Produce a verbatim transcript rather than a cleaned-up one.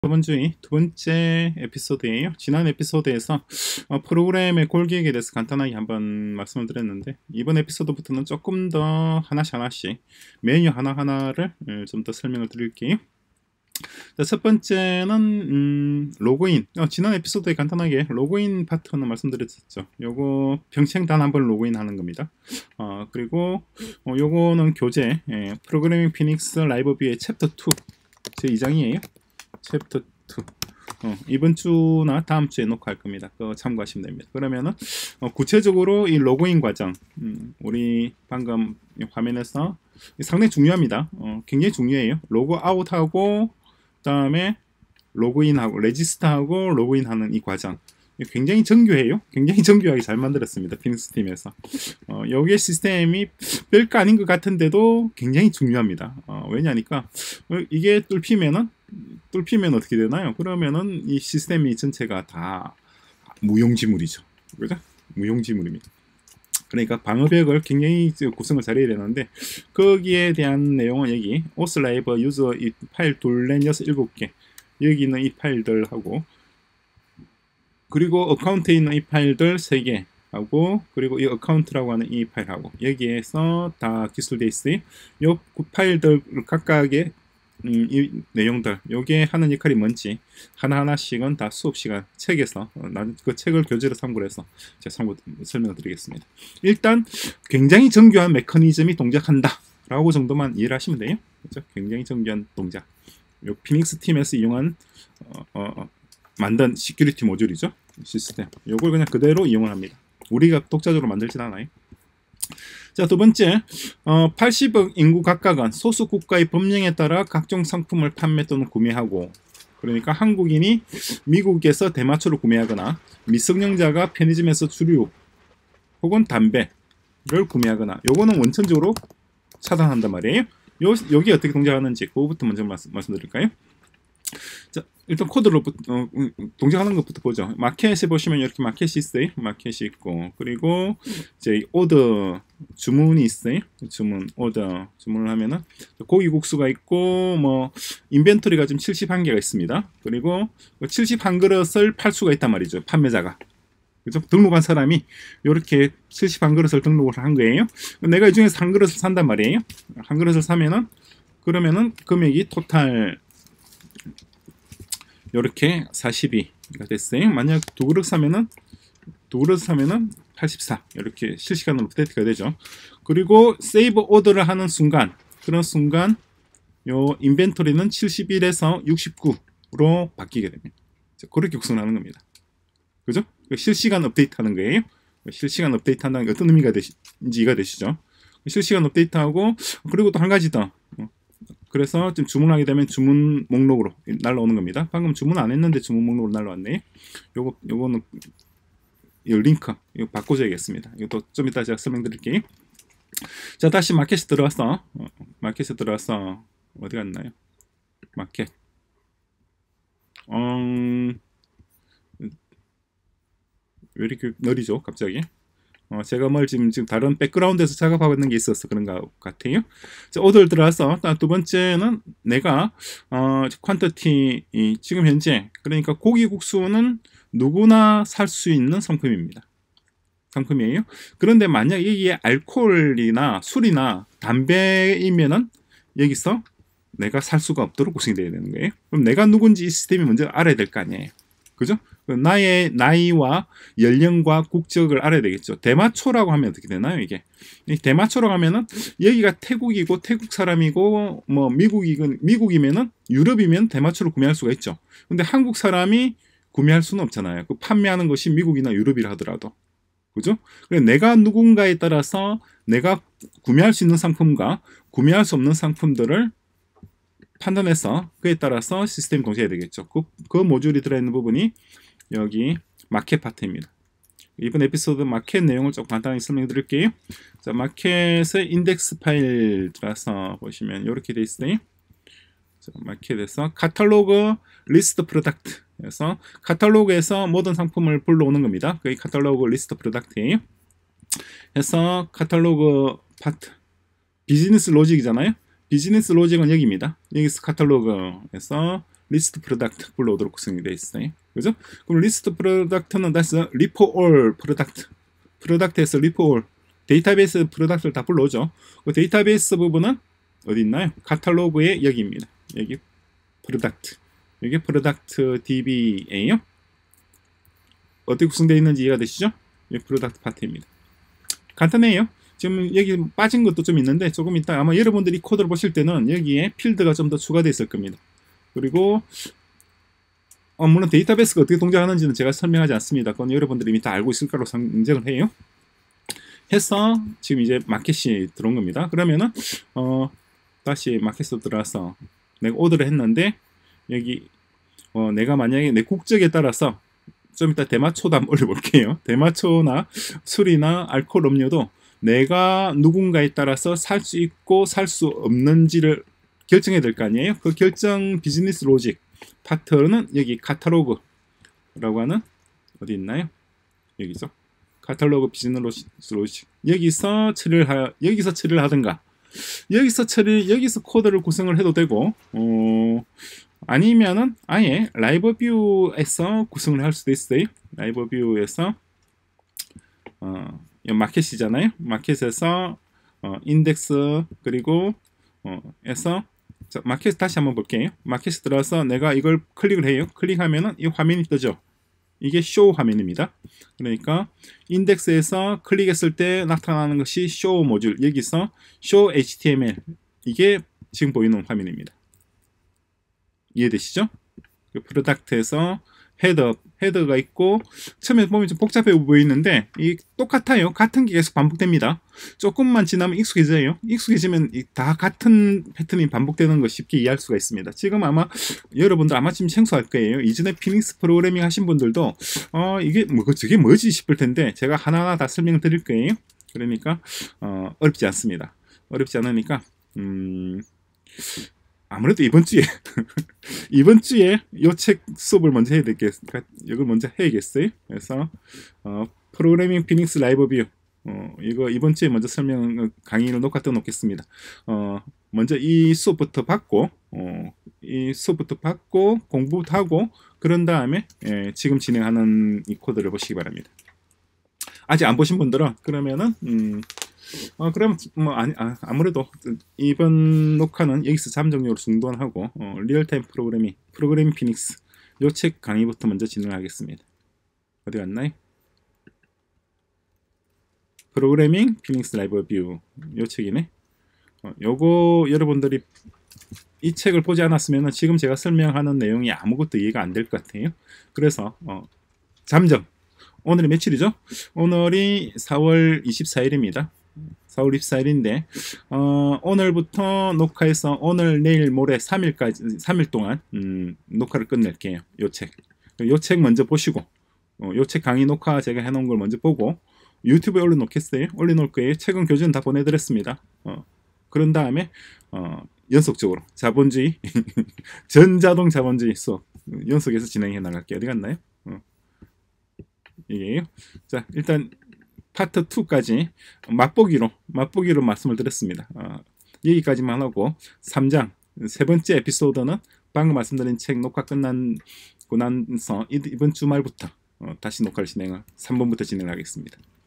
저번 주의 두 번째 에피소드예요. 지난 에피소드에서 어, 프로그램의 골 기획에 대해서 간단하게 한번 말씀을 드렸는데, 이번 에피소드부터는 조금 더 하나씩 하나씩 메뉴 하나하나를 좀 더 설명을 드릴게요. 자, 첫 번째는 음, 로그인. 어, 지난 에피소드에 간단하게 로그인 파트는 말씀드렸었죠. 요거 병행 단 한 번 로그인 하는 겁니다. 어, 그리고 어, 요거는 교재 예, 프로그래밍 피닉스 라이브 뷰의 챕터 투 제이 장이에요. 챕터 투. 어, 이번 주나 다음 주에 녹화할 겁니다. 그거 참고하시면 됩니다. 그러면은 어, 구체적으로 이 로그인 과정, 음, 우리 방금 화면에서 상당히 중요합니다. 어, 굉장히 중요해요. 로그아웃하고 그다음에 로그인하고 레지스터하고 로그인하는 이 과정. 굉장히 정교해요. 굉장히 정교하게 잘 만들었습니다. 피닉스 팀에서. 어, 여기에 시스템이 별거 아닌 것 같은데도 굉장히 중요합니다. 어, 왜냐니까 어, 이게 뚫히면은 뚫히면 어떻게 되나요? 그러면은 이 시스템이 전체가 다 무용지물이죠. 그죠? 무용지물입니다. 그러니까 방어벽을 굉장히 구성을 잘해야 되는데, 거기에 대한 내용은 여기 오스라이버 유저 이 파일 둘, 넷, 여섯, 일곱 개 여기 있는 이 파일들하고, 그리고 어카운트에 있는 이 파일들 세 개 하고, 그리고 이 어카운트라고 하는 이 파일하고, 여기에서 다 기술되어 있어요. 이 파일들 각각의 음, 이 내용들, 요게 하는 역할이 뭔지 하나하나씩은 다 수업시간 책에서 어, 그 책을 교재로 참고를 해서 제가 참고 설명을 드리겠습니다. 일단 굉장히 정교한 메커니즘이 동작한다 라고 정도만 이해를 하시면 돼요. 그렇죠? 굉장히 정교한 동작. 요 피닉스 팀에서 이용한 어, 어, 만든 시큐리티 모듈이죠. 시스템. 요걸 그냥 그대로 이용을 합니다. 우리가 독자적으로 만들진 않아요. 자, 두 번째, 어, 팔십억 인구 각각은 소수 국가의 법령에 따라 각종 상품을 판매 또는 구매하고, 그러니까 한국인이 미국에서 대마초를 구매하거나 미성년자가 편의점에서 주류 혹은 담배를 구매하거나, 요거는 원천적으로 차단한단 말이에요. 요, 여기 어떻게 동작하는지 그거부터 먼저 말씀, 말씀드릴까요? 자, 일단 코드로 어, 동작하는 것부터 보죠. 마켓에 보시면 이렇게 마켓이 있어요. 마켓이 있고, 그리고 이제 오더 주문이 있어요. 주문 오더 주문을 하면은 고기국수가 있고, 뭐 인벤토리가 지금 칠십일 개가 있습니다. 그리고 칠십일 그릇을 팔 수가 있단 말이죠. 판매자가. 그죠? 등록한 사람이 이렇게 칠십일 그릇을 등록을 한 거예요. 내가 이 중에서 한 그릇을 산단 말이에요. 한 그릇을 사면은, 그러면은 금액이 토탈 이렇게 사십이가 됐어요. 만약 두 그릇 사면은 두 그릇 사면은 팔십사, 이렇게 실시간으로 업데이트가 되죠. 그리고 세이브 오더를 하는 순간, 그런 순간 요 인벤토리는 칠십일에서 육십구로 바뀌게 됩니다. 그렇게 구성하는 겁니다. 그죠? 실시간 업데이트 하는 거예요. 실시간 업데이트 한다는 게 어떤 의미가 되시는지 이해가 되시죠? 실시간 업데이트하고, 그리고 또 한 가지 더. 그래서 지금 주문하게 되면 주문 목록으로 날라오는 겁니다. 방금 주문 안 했는데 주문 목록으로 날라왔네. 요거, 요거는, 이 링크, 이거 바꿔줘야겠습니다. 이것도 좀 이따 제가 설명드릴게요. 자, 다시 마켓에 들어와서, 어, 마켓에 들어와서, 어디 갔나요? 마켓. 음, 왜 이렇게 느리죠? 갑자기? 어, 제가 뭘 지금, 지금 다른 백그라운드에서 작업하고 있는 게 있어서 그런 것 같아요. 자, 오더를 들어와서, 두 번째는 내가, 어, 퀀터티, 지금 현재, 그러니까 고기국수는 누구나 살 수 있는 상품입니다. 상품이에요. 그런데 만약 이게 알코올이나 술이나 담배이면은 여기서 내가 살 수가 없도록 구성이 되어야 되는 거예요. 그럼 내가 누군지 이 시스템이 먼저 알아야 될 거 아니에요. 그죠? 나의 나이와 연령과 국적을 알아야 되겠죠. 대마초라고 하면 어떻게 되나요, 이게? 대마초라고 하면은 여기가 태국이고 태국 사람이고, 뭐 미국이건 미국이면은 유럽이면 대마초를 구매할 수가 있죠. 근데 한국 사람이 구매할 수는 없잖아요. 그 판매하는 것이 미국이나 유럽이라 하더라도. 그죠? 그래서 내가 누군가에 따라서 내가 구매할 수 있는 상품과 구매할 수 없는 상품들을 판단해서 그에 따라서 시스템이 동작해야 되겠죠. 그, 그 모듈이 들어있는 부분이 여기 마켓 파트입니다. 이번 에피소드 마켓 내용을 좀 간단히 설명해 드릴게요. 자, 마켓의 인덱스 파일 들어서 보시면 이렇게 돼 있어요. 자, 마켓에서 카탈로그 리스트 프로덕트, 그래서 카탈로그에서 모든 상품을 불러오는 겁니다. 그게 카탈로그 리스트 프로덕트예요. 그래서 카탈로그 파트, 비즈니스 로직이잖아요. 비즈니스 로직은 여기입니다. 여기서 카탈로그에서 리스트 프로덕트 불러오도록 구성이 되어 있어요. 그죠? 그럼 리스트 프로덕트는 다시 리포 올 프로덕트. 프로덕트에서 리포 올 데이터베이스 프로덕트를 다 불러오죠. 그 데이터베이스 부분은 어디 있나요? 카탈로그의 여기입니다. 여기 프로덕트. 여기 프로덕트 디비예요. 어떻게 구성되어 있는지 이해가 되시죠? 여기 프로덕트 파트입니다. 간단해요. 지금 여기 빠진 것도 좀 있는데 조금 이따 아마 여러분들이 코드를 보실 때는 여기에 필드가 좀 더 추가되어 있을 겁니다. 그리고 어, 물론 데이터베이스가 어떻게 동작하는지는 제가 설명하지 않습니다. 그건 여러분들이 이미 다 알고 있을 거라고 생각을 해요. 해서 지금 이제 마켓이 들어온 겁니다. 그러면은 어, 다시 마켓으로 들어와서 내가 오더를 했는데 여기 어, 내가 만약에 내 국적에 따라서 좀 이따 대마초도 한번 올려볼게요. 대마초나 술이나 알코올 음료도 내가 누군가에 따라서 살 수 있고 살 수 없는지를 결정해야 될 거 아니에요. 그 결정 비즈니스 로직 파트는 여기 카탈로그라고 하는 어디 있나요? 여기죠. 카탈로그 비즈니스 로직 여기서 처리를 하 여기서 처리를 하든가 여기서 처리 여기서 코드를 구성을 해도 되고 어 아니면은 아예 라이브 뷰에서 구성을 할 수도 있어요. 라이브 뷰에서 어 마켓이잖아요. 마켓에서 어, 인덱스 그리고 어, 에서 자, 마켓 다시 한번 볼게요. 마켓에 들어서 내가 이걸 클릭을 해요. 클릭하면은 이 화면이 뜨죠. 이게 쇼 화면입니다. 그러니까 인덱스에서 클릭했을 때 나타나는 것이 쇼 모듈 여기서 쇼 에이치티엠엘 이게 지금 보이는 화면입니다. 이해되시죠? 그 프로덕트에서 헤더, 헤더가 있고 처음에 보면 좀 복잡해 보이는데 이 똑같아요. 같은 게 계속 반복됩니다. 조금만 지나면 익숙해져요. 익숙해지면 다 같은 패턴이 반복되는 거 쉽게 이해할 수가 있습니다. 지금 아마 여러분들 아마 지금 생소할 거예요. 이전에 피닉스 프로그래밍 하신 분들도 어 이게 뭐 저게 뭐지 싶을 텐데 제가 하나하나 다 설명을 드릴 거예요. 그러니까 어, 어렵지 않습니다. 어렵지 않으니까 음 아무래도 이번 주에 이번 주에 요 책 수업을 먼저 해야 되겠 이걸 먼저 해야겠어요. 그래서 어, 프로그래밍 피닉스 라이브 뷰 어, 이거 이번 주에 먼저 설명 강의를 녹화 떠 놓겠습니다. 어, 먼저 이 수업부터 받고 어, 이 수업부터 받고 공부부터 하고 그런 다음에 예, 지금 진행하는 이 코드를 보시기 바랍니다. 아직 안 보신 분들은 그러면은 음, 어 그럼 뭐 아니 아, 아무래도 이번 녹화는 여기서 잠정적으로 중단하고 어, 리얼타임 프로그래밍 프로그래밍 피닉스 요 책 강의부터 먼저 진행하겠습니다. 어디 갔나요? 프로그래밍 피닉스 라이브 뷰 요 책이네. 어, 요거 여러분들이 이 책을 보지 않았으면 지금 제가 설명하는 내용이 아무것도 이해가 안 될 것 같아요. 그래서 어, 잠정 오늘이 며칠이죠? 오늘이 사월 이십사일입니다. 사월 이십사일인데 어, 오늘부터 녹화해서 오늘 내일 모레 삼 일까지 삼 일 동안 음, 녹화를 끝낼게요. 요 책. 요 책 먼저 보시고 어, 요 책 강의 녹화 제가 해놓은 걸 먼저 보고 유튜브에 올려놓겠어요. 올려놓을 거예요. 최근 교재는 다 보내드렸습니다. 어, 그런 다음에 어, 연속적으로 자본주의 전자동 자본주의 수업 연속해서 진행해 나갈게요. 어디 갔나요? 어. 이게요. 자 일단 파트 이까지 맛보기로 맛보기로 말씀을 드렸습니다. 어, 여기까지만 하고 삼 장 세 번째 에피소드는 방금 말씀드린 책 녹화 끝나고 나서 이번 주말부터 어, 다시 녹화를 진행을 삼 번부터 진행하겠습니다.